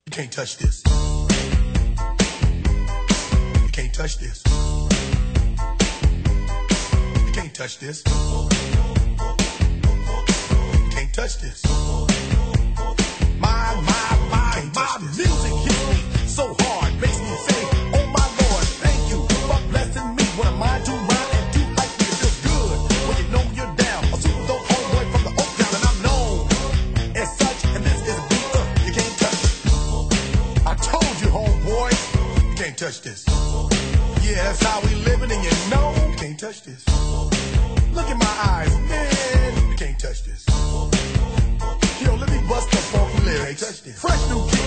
You can't touch this. You can't touch this. You can't touch this. You can't touch this. My music hits me so hard, makes me say, oh my Lord, thank you for blessing me. What am I to rhyme and do like me? It feels good when you know you're down. A super dope homeboy from the Oak Town, and I'm known as such. And this is a beat you can't touch. I told you, homeboy, you can't touch this. Yeah, that's how we living, and you know you can't touch this. Look in my eyes, man, you can't touch this. Yo, let me bust the funky lyrics. Fresh new kid.